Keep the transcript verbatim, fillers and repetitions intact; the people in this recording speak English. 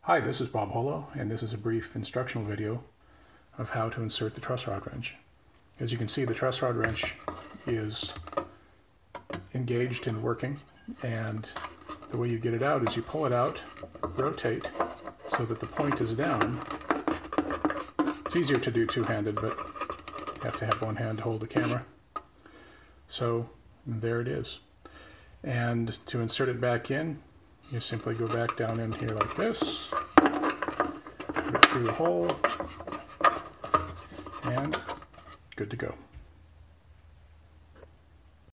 Hi, this is Bob Holo, and this is a brief instructional video of how to insert the truss rod wrench. As you can see, the truss rod wrench is engaged and working, and the way you get it out is you pull it out, rotate so that the point is down. It's easier to do two-handed, but you have to have one hand to hold the camera. So there it is. And to insert it back in, you simply go back down in here like this, put it through the hole, and good to go.